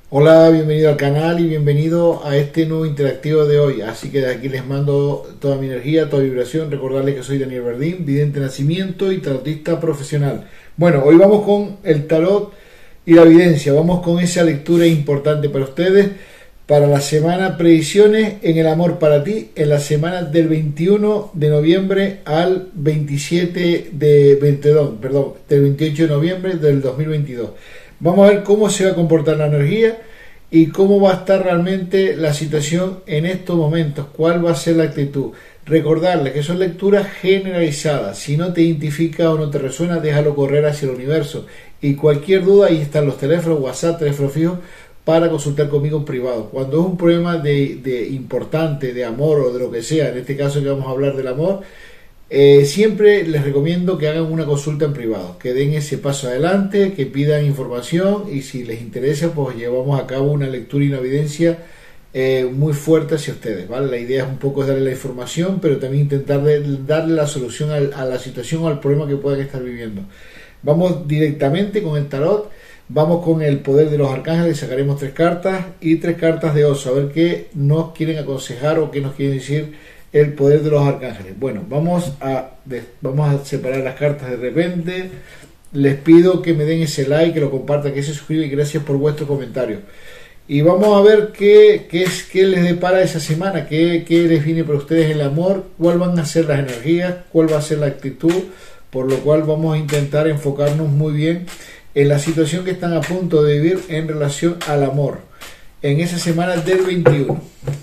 Hola, bienvenido al canal y bienvenido a este nuevo interactivo de hoy. Así que de aquí les mando toda mi energía, toda vibración. Recordarles que soy Daniel Verdín, vidente de nacimiento y tarotista profesional. Bueno, hoy vamos con el tarot y la evidencia. Vamos con esa lectura importante para ustedes para la semana predicciones en el amor para ti, en la semana del 21 de noviembre al 27 de, del 28 de noviembre del 2022. Vamos a ver cómo se va a comportar la energía y cómo va a estar realmente la situación en estos momentos, cuál va a ser la actitud. Recordarles que son lecturas generalizadas. Si no te identifica o no te resuena, déjalo correr hacia el universo. Y cualquier duda, ahí están los teléfonos, WhatsApp, teléfono fijo, para consultar conmigo en privado. Cuando es un problema de importante, de amor o de lo que sea, en este caso que vamos a hablar del amor, siempre les recomiendo que hagan una consulta en privado, que den ese paso adelante, que pidan información y si les interesa, pues llevamos a cabo una lectura y una evidencia muy fuerte hacia ustedes, ¿vale? La idea es un poco darle la información, pero también intentar darle la solución a la situación o al problema que puedan estar viviendo. Vamos directamente con el tarot. Vamos con el poder de los arcángeles, sacaremos 3 cartas y 3 cartas de oso, a ver qué nos quieren aconsejar o qué nos quieren decir el poder de los arcángeles. Bueno, vamos a separar las cartas de repente. Les pido que me den ese like, que lo compartan, que se suscriban y gracias por vuestros comentarios. Y vamos a ver qué les depara esa semana, qué les viene para ustedes el amor, cuál van a ser las energías, cuál va a ser la actitud, por lo cual vamos a intentar enfocarnos muy bien en la situación que están a punto de vivir en relación al amor en esa semana del 21.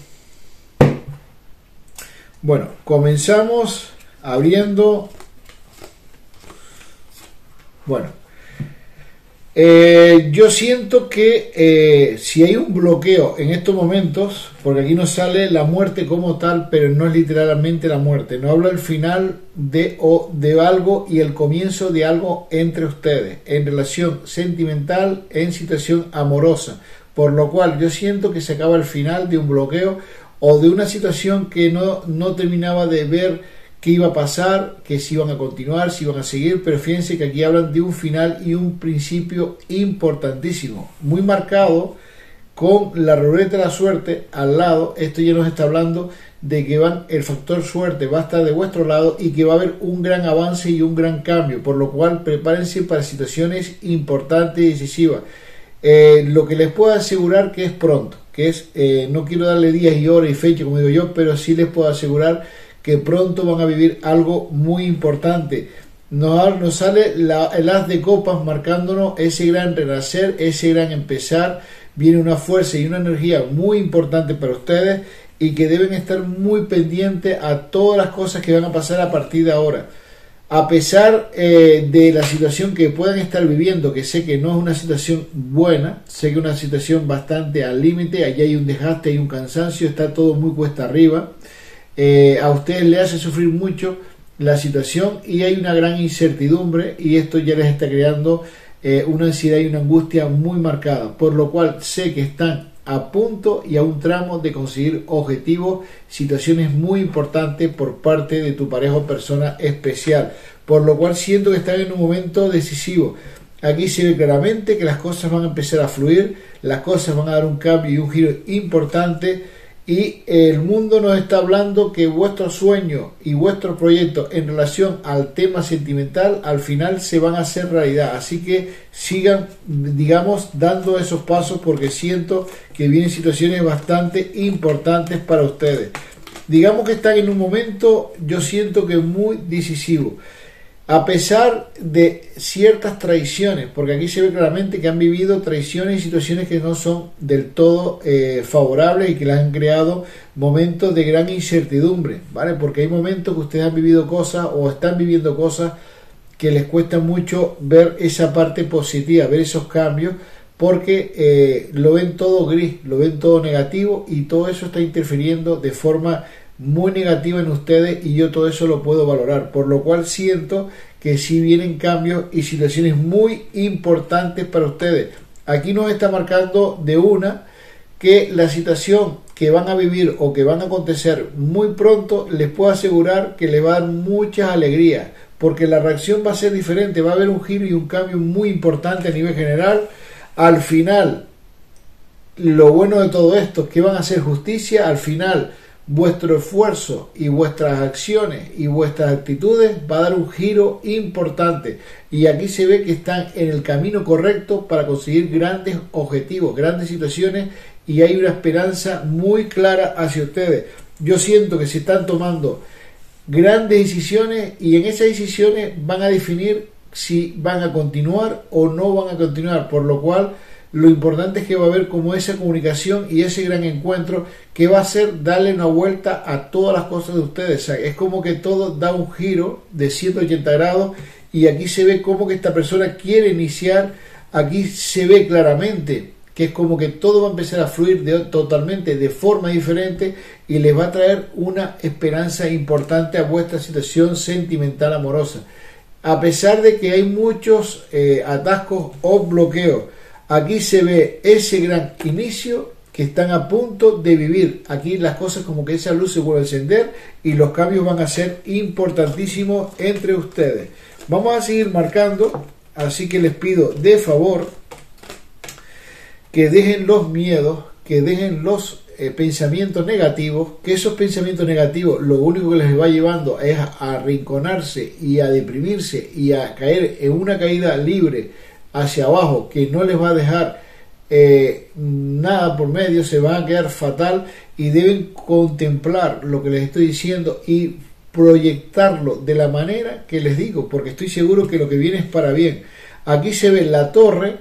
Bueno, comenzamos abriendo. Bueno, yo siento que si hay un bloqueo en estos momentos, porque aquí nos sale la muerte como tal, pero no es literalmente la muerte, no habla el final de algo y el comienzo de algo entre ustedes, en relación sentimental, en situación amorosa, por lo cual yo siento que se acaba el final de un bloqueo o de una situación que no terminaba de ver qué iba a pasar, que si iban a continuar, si iban a seguir, pero fíjense que aquí hablan de un final y un principio importantísimo, muy marcado con la ruleta de la suerte al lado. Esto ya nos está hablando de que el factor suerte va a estar de vuestro lado y que va a haber un gran avance y un gran cambio, por lo cual prepárense para situaciones importantes y decisivas. Lo que les puedo asegurar que es pronto, que es, no quiero darle días y horas y fecha como digo yo, pero sí les puedo asegurar que pronto van a vivir algo muy importante. Nos sale el as de copas marcándonos ese gran renacer, ese gran empezar. Viene una fuerza y una energía muy importante para ustedes y que deben estar muy pendientes a todas las cosas que van a pasar a partir de ahora. A pesar de la situación que puedan estar viviendo, que sé que no es una situación buena, sé que es una situación bastante al límite, allí hay un desgaste, hay un cansancio, está todo muy cuesta arriba. A ustedes les hace sufrir mucho la situación y hay una gran incertidumbre y esto ya les está creando una ansiedad y una angustia muy marcada, por lo cual sé que están a punto y a un tramo de conseguir objetivos, situaciones muy importantes por parte de tu pareja o persona especial, por lo cual siento que están en un momento decisivo. Aquí se ve claramente que las cosas van a empezar a fluir, las cosas van a dar un cambio y un giro importante. Y el mundo nos está hablando que vuestros sueños y vuestros proyectos en relación al tema sentimental al final se van a hacer realidad, así que sigan, digamos, dando esos pasos porque siento que vienen situaciones bastante importantes para ustedes. Digamos que están en un momento, yo siento que muy decisivo, a pesar de ciertas traiciones, porque aquí se ve claramente que han vivido traiciones y situaciones que no son del todo favorables y que les han creado momentos de gran incertidumbre, ¿vale? Porque hay momentos que ustedes han vivido cosas o están viviendo cosas que les cuesta mucho ver esa parte positiva, ver esos cambios, porque lo ven todo gris, lo ven todo negativo y todo eso está interfiriendo de forma muy negativa en ustedes y yo todo eso lo puedo valorar, por lo cual siento que sí vienen cambios y situaciones muy importantes para ustedes. Aquí nos está marcando de una que la situación que van a vivir o que van a acontecer muy pronto les puedo asegurar que les va a dar muchas alegrías, porque la reacción va a ser diferente, va a haber un giro y un cambio muy importante a nivel general. Al final lo bueno de todo esto es que van a hacer justicia. Al final vuestro esfuerzo y vuestras acciones y vuestras actitudes va a dar un giro importante, y aquí se ve que están en el camino correcto para conseguir grandes objetivos, grandes situaciones, y hay una esperanza muy clara hacia ustedes. Yo siento que se están tomando grandes decisiones, y en esas decisiones van a definir si van a continuar o no van a continuar, por lo cual lo importante es que va a haber como esa comunicación y ese gran encuentro que va a hacer darle una vuelta a todas las cosas de ustedes. O sea, es como que todo da un giro de 180 grados, y aquí se ve como que esta persona quiere iniciar. Aquí se ve claramente que es como que todo va a empezar a fluir totalmente de forma diferente, y les va a traer una esperanza importante a vuestra situación sentimental amorosa. A pesar de que hay muchos atascos o bloqueos, aquí se ve ese gran inicio que están a punto de vivir. Aquí las cosas como que esa luz se vuelve a encender y los cambios van a ser importantísimos entre ustedes. Vamos a seguir marcando, así que les pido de favor que dejen los miedos, que dejen los pensamientos negativos, que esos pensamientos negativos lo único que les va llevando es a arrinconarse y a deprimirse y a caer en una caída libre hacia abajo, que no les va a dejar nada por medio, se van a quedar fatal, y deben contemplar lo que les estoy diciendo y proyectarlo de la manera que les digo, porque estoy seguro que lo que viene es para bien. Aquí se ve la torre,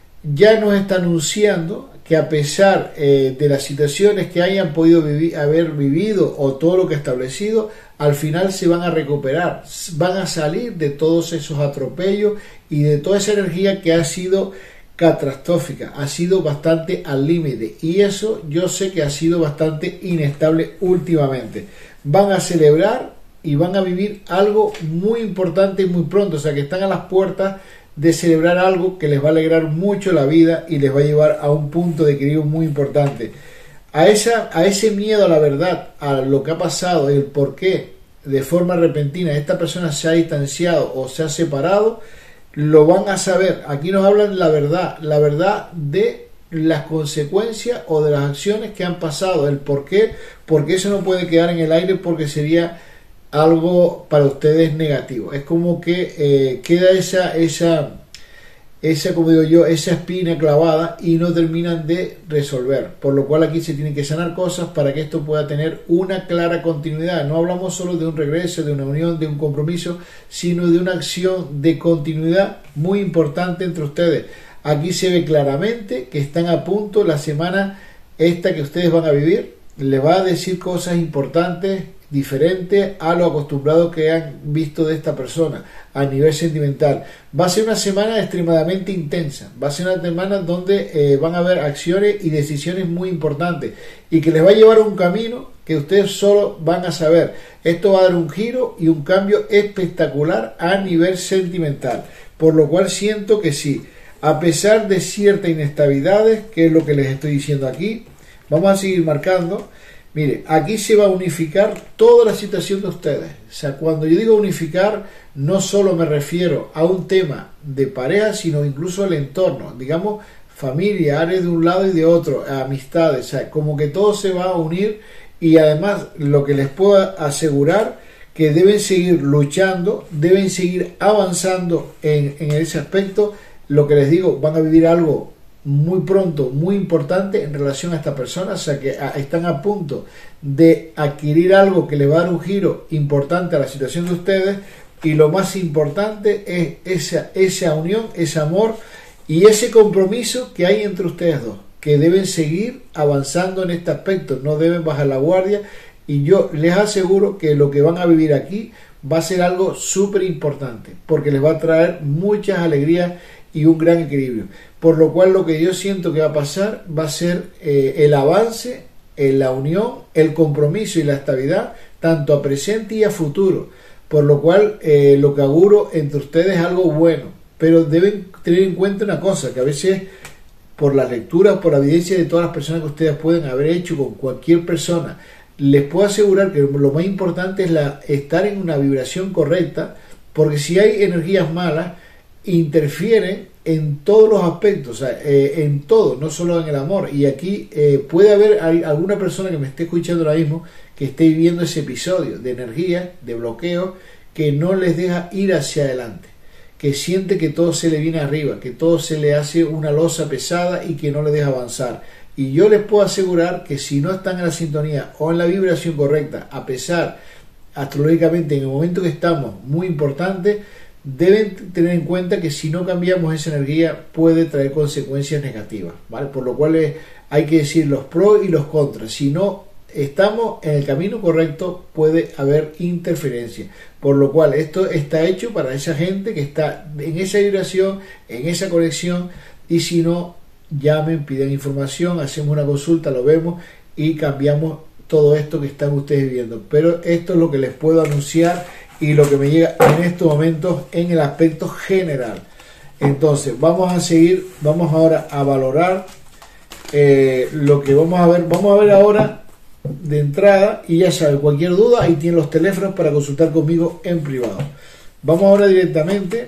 ya nos está anunciando que a pesar de las situaciones que hayan podido haber vivido o todo lo que ha establecido, al final se van a recuperar, van a salir de todos esos atropellos y de toda esa energía que ha sido catastrófica, ha sido bastante al límite, y eso yo sé que ha sido bastante inestable últimamente. Van a celebrar y van a vivir algo muy importante muy pronto, o sea que están a las puertas de celebrar algo que les va a alegrar mucho la vida y les va a llevar a un punto de equilibrio muy importante. A ese miedo a la verdad, a lo que ha pasado, el por qué de forma repentina esta persona se ha distanciado o se ha separado, lo van a saber. Aquí nos hablan la verdad de las consecuencias o de las acciones que han pasado, el por qué, porque eso no puede quedar en el aire, porque sería algo para ustedes negativo. Es como que queda esa como digo yo, esa espina clavada y no terminan de resolver, por lo cual aquí se tienen que sanar cosas para que esto pueda tener una clara continuidad. No hablamos solo de un regreso, de una unión, de un compromiso, sino de una acción de continuidad muy importante entre ustedes. Aquí se ve claramente que están a punto. La semana esta que ustedes van a vivir les va a decir cosas importantes, diferente a lo acostumbrado que han visto de esta persona a nivel sentimental. Va a ser una semana extremadamente intensa, va a ser una semana donde van a haber acciones y decisiones muy importantes, y que les va a llevar a un camino que ustedes solo van a saber. Esto va a dar un giro y un cambio espectacular a nivel sentimental, por lo cual siento que sí, a pesar de ciertas inestabilidades, que es lo que les estoy diciendo aquí, vamos a seguir marcando. Mire, aquí se va a unificar toda la situación de ustedes. O sea, cuando yo digo unificar, no solo me refiero a un tema de pareja, sino incluso al entorno, digamos, familia, áreas de un lado y de otro, amistades, o sea, como que todo se va a unir. Y además, lo que les puedo asegurar, que deben seguir luchando, deben seguir avanzando en ese aspecto. Lo que les digo, van a vivir algo muy pronto, muy importante en relación a esta persona, o sea que están a punto de adquirir algo que le va a dar un giro importante a la situación de ustedes, y lo más importante es esa unión, ese amor y ese compromiso que hay entre ustedes dos, que deben seguir avanzando en este aspecto, no deben bajar la guardia, y yo les aseguro que lo que van a vivir aquí va a ser algo súper importante, porque les va a traer muchas alegrías y un gran equilibrio, por lo cual lo que yo siento que va a pasar va a ser el avance, la unión, el compromiso y la estabilidad, tanto a presente y a futuro, por lo cual lo que auguro entre ustedes es algo bueno, pero deben tener en cuenta una cosa, que a veces por la lectura, por la evidencia de todas las personas que ustedes pueden haber hecho con cualquier persona, les puedo asegurar que lo más importante es estar en una vibración correcta, porque si hay energías malas, interfieren en todos los aspectos, o sea, en todo, no solo en el amor. Y aquí puede haber alguna persona que me esté escuchando ahora mismo que esté viviendo ese episodio de energía, de bloqueo, que no les deja ir hacia adelante, que siente que todo se le viene arriba, que todo se le hace una losa pesada y que no le deja avanzar. Y yo les puedo asegurar que si no están en la sintonía o en la vibración correcta, a pesar, astrológicamente, en el momento que estamos, muy importante, deben tener en cuenta que si no cambiamos esa energía puede traer consecuencias negativas, ¿vale? Por lo cual hay que decir los pros y los contras. Si no estamos en el camino correcto puede haber interferencia, por lo cual esto está hecho para esa gente que está en esa vibración, en esa conexión, y si no, llamen, pidan información, hacemos una consulta, lo vemos y cambiamos todo esto que están ustedes viviendo. Pero esto es lo que les puedo anunciar y lo que me llega en estos momentos en el aspecto general. Entonces vamos a seguir, vamos ahora a valorar lo que vamos a ver ahora de entrada. Y ya saben, cualquier duda, ahí tienen los teléfonos para consultar conmigo en privado. Vamos ahora directamente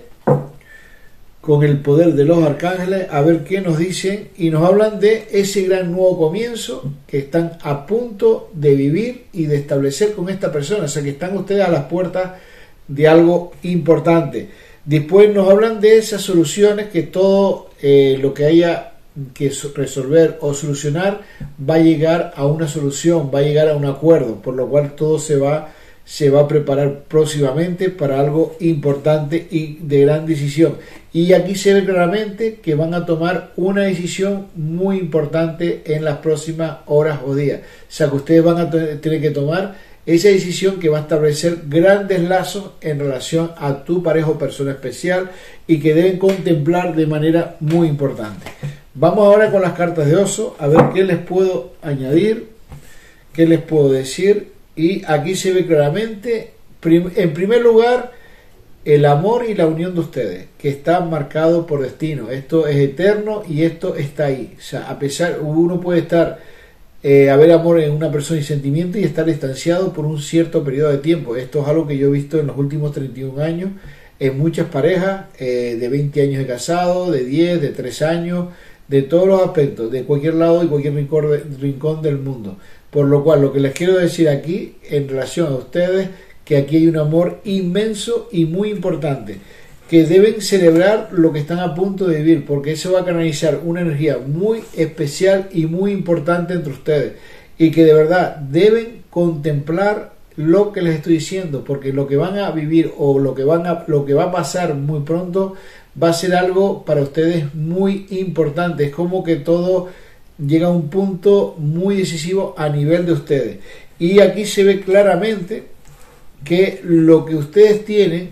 con el poder de los arcángeles a ver qué nos dicen, y nos hablan de ese gran nuevo comienzo que están a punto de vivir y de establecer con esta persona. O sea, que están ustedes a las puertas de algo importante. Después nos hablan de esas soluciones, que todo lo que haya que resolver o solucionar va a llegar a una solución, va a llegar a un acuerdo, por lo cual todo se va a preparar próximamente para algo importante y de gran decisión. Y aquí se ve claramente que van a tomar una decisión muy importante en las próximas horas o días. O sea, que ustedes van a tener que tomar esa decisión que va a establecer grandes lazos en relación a tu pareja o persona especial, y que deben contemplar de manera muy importante. Vamos ahora con las cartas de oso, a ver qué les puedo añadir, qué les puedo decir. Y aquí se ve claramente, en primer lugar, el amor y la unión de ustedes, que está marcado por destino. Esto es eterno y esto está ahí. O sea, a pesar, uno puede estar, haber amor en una persona y sentimiento, y estar distanciado por un cierto periodo de tiempo. Esto es algo que yo he visto en los últimos 31 años, en muchas parejas, de 20 años de casado, de 10, de 3 años, de todos los aspectos, de cualquier lado y cualquier rincón del mundo. Por lo cual, lo que les quiero decir aquí, en relación a ustedes, que aquí hay un amor inmenso y muy importante, que deben celebrar lo que están a punto de vivir, porque eso va a canalizar una energía muy especial y muy importante entre ustedes, y que de verdad deben contemplar lo que les estoy diciendo, porque lo que van a vivir o lo que va a pasar muy pronto va a ser algo para ustedes muy importante. Es como que todo llega a un punto muy decisivo a nivel de ustedes, y aquí se ve claramente que lo que ustedes tienen,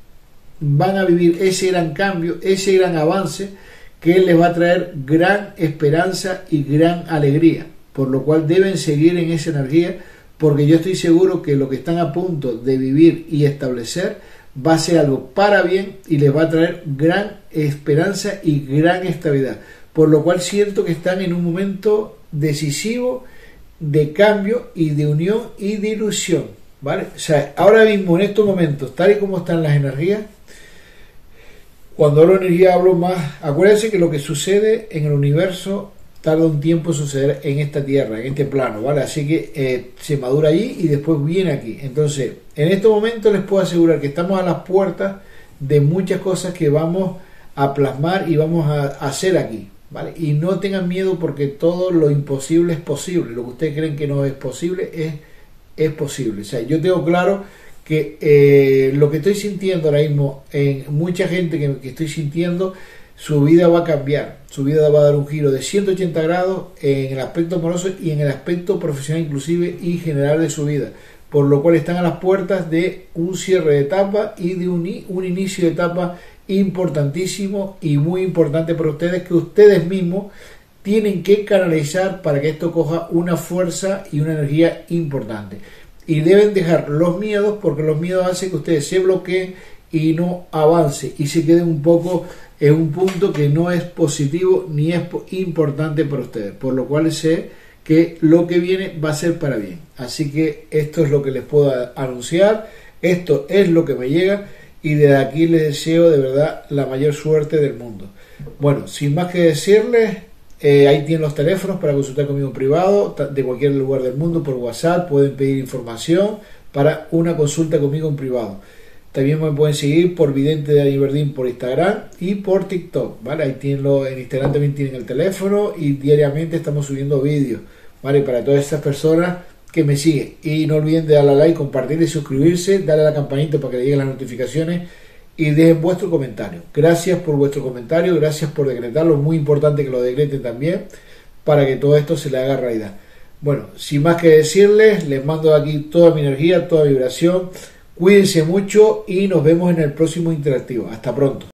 van a vivir ese gran cambio, ese gran avance que les va a traer gran esperanza y gran alegría, por lo cual deben seguir en esa energía, porque yo estoy seguro que lo que están a punto de vivir y establecer va a ser algo para bien y les va a traer gran esperanza y gran estabilidad, por lo cual siento que están en un momento decisivo de cambio y de unión y de ilusión, ¿vale? O sea, ahora mismo, en estos momentos, tal y como están las energías, cuando hablo de energía hablo más, acuérdense que lo que sucede en el universo tarda un tiempo en suceder en esta tierra, en este plano, ¿vale? Así que se madura allí y después viene aquí. Entonces, en estos momentos les puedo asegurar que estamos a las puertas de muchas cosas que vamos a plasmar y vamos a hacer aquí, ¿vale? Y no tengan miedo, porque todo lo imposible es posible. Lo que ustedes creen que no es posible es posible. O sea, yo tengo claro que lo que estoy sintiendo ahora mismo en mucha gente que estoy sintiendo, su vida va a cambiar, su vida va a dar un giro de 180 grados en el aspecto amoroso y en el aspecto profesional inclusive y general de su vida, por lo cual están a las puertas de un cierre de etapa y de un inicio de etapa importantísimo y muy importante para ustedes, que ustedes mismos tienen que canalizar para que esto coja una fuerza y una energía importante. Y deben dejar los miedos, porque los miedos hacen que ustedes se bloqueen y no avance y se queden un poco en un punto que no es positivo ni es importante para ustedes, por lo cual sé que lo que viene va a ser para bien. Así que esto es lo que les puedo anunciar, esto es lo que me llega, y desde aquí les deseo de verdad la mayor suerte del mundo. Bueno, sin más que decirles, ahí tienen los teléfonos para consultar conmigo en privado, de cualquier lugar del mundo, por WhatsApp, pueden pedir información para una consulta conmigo en privado. También me pueden seguir por Vidente de Ayverdín por Instagram y por TikTok, ¿vale? Ahí tienen en Instagram también tienen el teléfono y diariamente estamos subiendo vídeos, ¿vale? Para todas esas personas que me siguen. Y no olviden de darle a like, compartir y suscribirse, darle a la campanita para que le lleguen las notificaciones y dejen vuestro comentario. Gracias por vuestro comentario, gracias por decretarlo, muy importante que lo decreten también para que todo esto se le haga realidad. Bueno, sin más que decirles, les mando aquí toda mi energía, toda mi vibración. Cuídense mucho y nos vemos en el próximo interactivo. Hasta pronto.